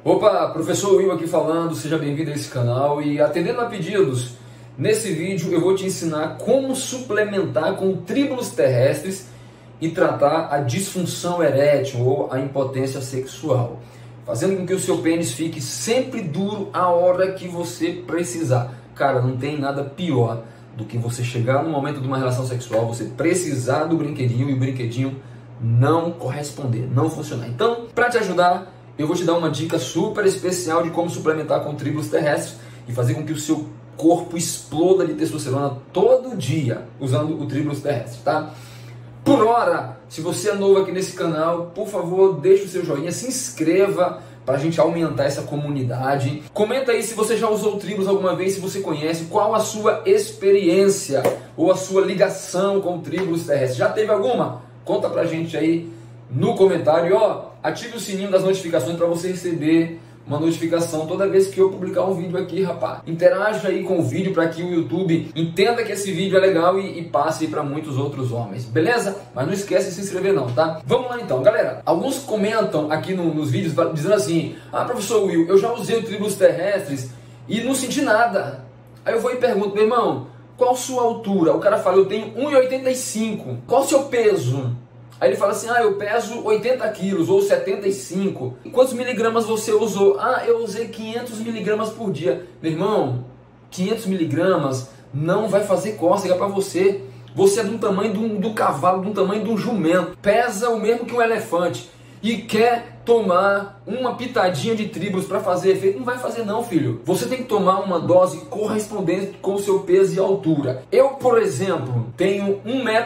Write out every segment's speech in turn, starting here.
Opa, professor Will aqui falando, seja bem-vindo a esse canal e atendendo a pedidos, nesse vídeo eu vou te ensinar como suplementar com tríbulos terrestres e tratar a disfunção erétil ou a impotência sexual, fazendo com que o seu pênis fique sempre duro a hora que você precisar. Cara, não tem nada pior do que você chegar no momento de uma relação sexual, você precisar do brinquedinho e o brinquedinho não corresponder, não funcionar. Então, para te ajudar, eu vou te dar uma dica super especial de como suplementar com tríbulos terrestres e fazer com que o seu corpo exploda de testosterona todo dia usando o tríbulos terrestre, tá? Por hora, se você é novo aqui nesse canal, por favor, deixe o seu joinha, se inscreva para a gente aumentar essa comunidade. Comenta aí se você já usou o tríbulos alguma vez, se você conhece, qual a sua experiência ou a sua ligação com o tríbulos terrestres. Já teve alguma? Conta pra gente aí no comentário. Ó, ative o sininho das notificações para você receber uma notificação toda vez que eu publicar um vídeo aqui, rapaz. Interaja aí com o vídeo para que o YouTube entenda que esse vídeo é legal e passe para muitos outros homens, beleza? Mas não esquece de se inscrever não, tá? Vamos lá então, galera. Alguns comentam aqui nos vídeos dizendo assim: ah, professor Will, eu já usei o tríbulos terrestres e não senti nada. Aí eu vou e pergunto: meu irmão, qual a sua altura? O cara fala: eu tenho 1,85. Qual o seu peso? Aí ele fala assim: ah, eu peso 80 quilos ou 75. E quantos miligramas você usou? Ah, eu usei 500 miligramas por dia. Meu irmão, 500 miligramas não vai fazer cócega para você. Você é do tamanho do cavalo, do tamanho de um jumento. Pesa o mesmo que um elefante. E quer tomar uma pitadinha de tríbulos para fazer efeito? Não vai fazer não, filho. Você tem que tomar uma dose correspondente com o seu peso e altura. Eu, por exemplo, tenho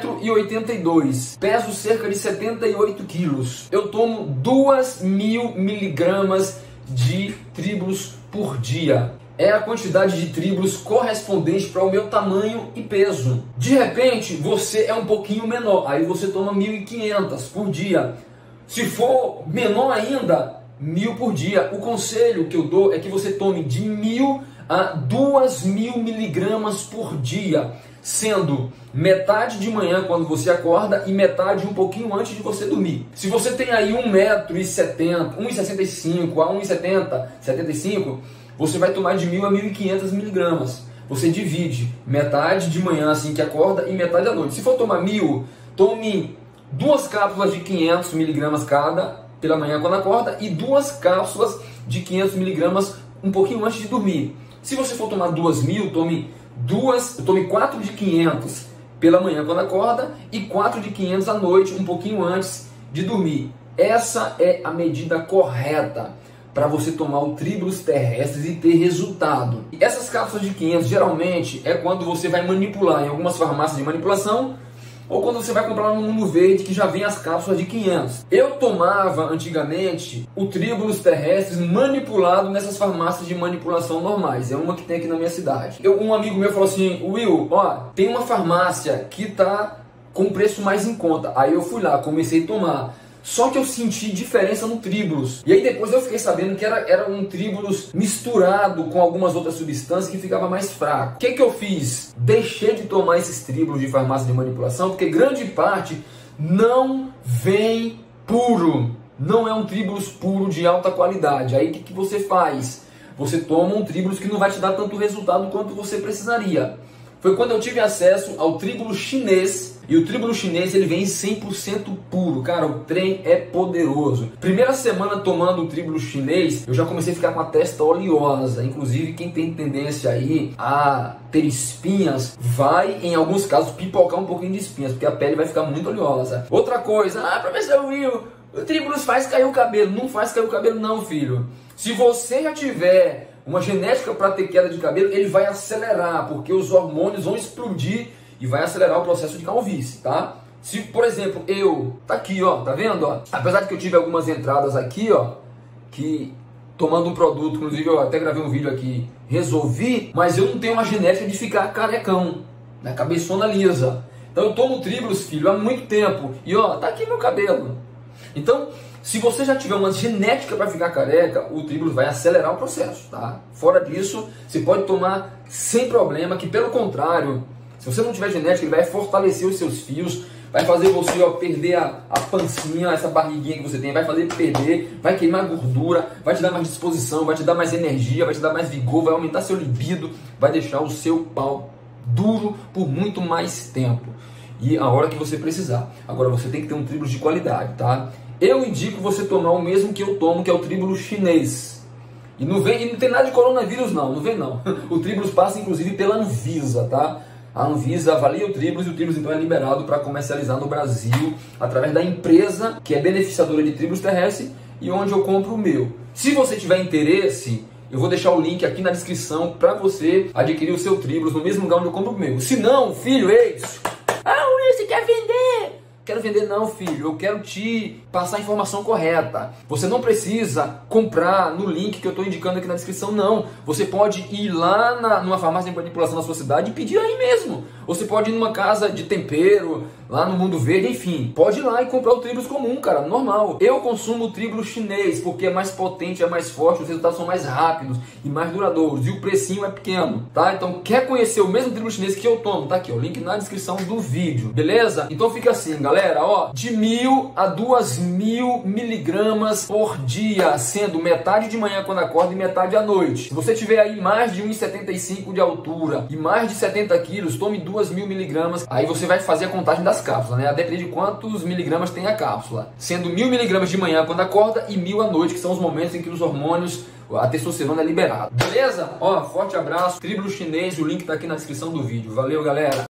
1,82 m, peso cerca de 78 quilos. Eu tomo 2.000 miligramas de tríbulos por dia. É a quantidade de tríbulos correspondente para o meu tamanho e peso. De repente, você é um pouquinho menor, aí você toma 1.500 por dia. Se for menor ainda, 1.000 por dia. O conselho que eu dou é que você tome de 1.000 a 2.000 miligramas por dia, sendo metade de manhã quando você acorda e metade um pouquinho antes de você dormir. Se você tem aí 1,70 m, 1,65 a 1,70, 75, você vai tomar de 1.000 a 1.500 miligramas. Você divide metade de manhã assim que acorda e metade à noite. Se for tomar 1.000, tome 2 cápsulas de 500 miligramas cada pela manhã quando acorda e 2 cápsulas de 500 miligramas um pouquinho antes de dormir. Se você for tomar 2.000, tome 4 de 500 pela manhã quando acorda e 4 de 500 à noite, um pouquinho antes de dormir. Essa é a medida correta para você tomar o tríbulos terrestres e ter resultado. E essas cápsulas de 500 geralmente é quando você vai manipular em algumas farmácias de manipulação, ou quando você vai comprar no Mundo Verde, que já vem as cápsulas de 500. Eu tomava antigamente o tríbulos terrestres manipulado nessas farmácias de manipulação normais. É uma que tem aqui na minha cidade. Um amigo meu falou assim: Will, ó, tem uma farmácia que tá com preço mais em conta. Aí eu fui lá, comecei a tomar. Só que eu senti diferença no tríbulos. E aí depois eu fiquei sabendo que era um tríbulos misturado com algumas outras substâncias que ficava mais fraco. O que eu fiz? Deixei de tomar esses tríbulos de farmácia de manipulação, porque grande parte não vem puro. Não é um tríbulos puro de alta qualidade. Aí o que você faz? Você toma um tríbulos que não vai te dar tanto resultado quanto você precisaria. Foi quando eu tive acesso ao tríbulos chinês. E o tríbulos chinês ele vem 100% puro. Cara, o trem é poderoso. Primeira semana tomando o tríbulos chinês, eu já comecei a ficar com a testa oleosa. Inclusive, quem tem tendência aí a ter espinhas, vai, em alguns casos, pipocar um pouquinho de espinhas, porque a pele vai ficar muito oleosa. Outra coisa: ah, professor Will, o tríbulos faz cair o cabelo. Não faz cair o cabelo não, filho. Se você já tiver uma genética para ter queda de cabelo, ele vai acelerar, porque os hormônios vão explodir e vai acelerar o processo de calvície, tá? Se, por exemplo, tá aqui, ó, tá vendo, ó? Apesar de que eu tive algumas entradas aqui, ó, que tomando um produto, inclusive eu até gravei um vídeo aqui, resolvi, mas eu não tenho uma genética de ficar carecão, né? Cabeçona lisa. Então eu tomo tríbulos, filho, há muito tempo, e ó, tá aqui meu cabelo. Então, se você já tiver uma genética para ficar careca, o tríbulos vai acelerar o processo, tá? Fora disso, você pode tomar sem problema, que pelo contrário, se você não tiver genética, ele vai fortalecer os seus fios, vai fazer você, ó, perder a pancinha, essa barriguinha que você tem, vai fazer perder, vai queimar gordura, vai te dar mais disposição, vai te dar mais energia, vai te dar mais vigor, vai aumentar seu libido, vai deixar o seu pau duro por muito mais tempo. E a hora que você precisar. Agora você tem que ter um Tribulus de qualidade, tá? Eu indico você tomar o mesmo que eu tomo, que é o Tribulus chinês. E não tem nada de coronavírus não vem não. O Tribulus passa inclusive pela Anvisa, tá? A Anvisa avalia o Tribulus e o Tribulus então é liberado para comercializar no Brasil através da empresa que é beneficiadora de Tribulus terrestre e onde eu compro o meu. Se você tiver interesse, eu vou deixar o link aqui na descrição para você adquirir o seu Tribulus no mesmo lugar onde eu compro o meu. Se não, filho, Will, você quer vender? Quero vender não, filho, eu quero te passar a informação correta. Você não precisa comprar no link que eu estou indicando aqui na descrição, não. Você pode ir lá numa farmácia de manipulação na sua cidade e pedir aí mesmo. Você pode ir numa casa de tempero, lá no Mundo Verde, enfim. Pode ir lá e comprar o Tribulus comum, cara, normal. Eu consumo o Tribulus chinês porque é mais potente, é mais forte, os resultados são mais rápidos e mais duradouros. E o precinho é pequeno, tá? Então, quer conhecer o mesmo Tribulus chinês que eu tomo? Tá aqui, ó, o link na descrição do vídeo, beleza? Então fica assim, galera, ó, de 1.000 a 2.000 miligramas por dia, sendo metade de manhã quando acorda e metade à noite. Se você tiver aí mais de 1,75 de altura e mais de 70 quilos, tome 2.000 miligramas. Aí você vai fazer a contagem das cápsulas, né? A depender de quantos miligramas tem a cápsula. Sendo 1.000 miligramas de manhã quando acorda e 1.000 à noite, que são os momentos em que os hormônios, a testosterona é liberada. Beleza? Ó, forte abraço. Tribulus chinês, o link tá aqui na descrição do vídeo. Valeu, galera!